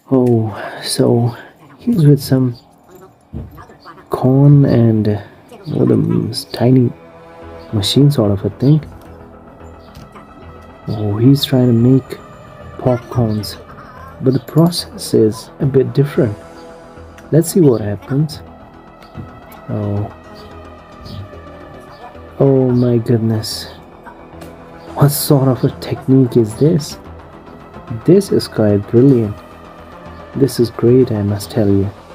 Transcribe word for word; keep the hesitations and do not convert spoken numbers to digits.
Oh, so he's with some corn and uh, what a tiny machine sort of a thing. Oh, he's trying to make popcorns, but the process is a bit different. Let's see what happens. Oh, oh my goodness. What sort of a technique is this? This is quite brilliant. This is great, I must tell you.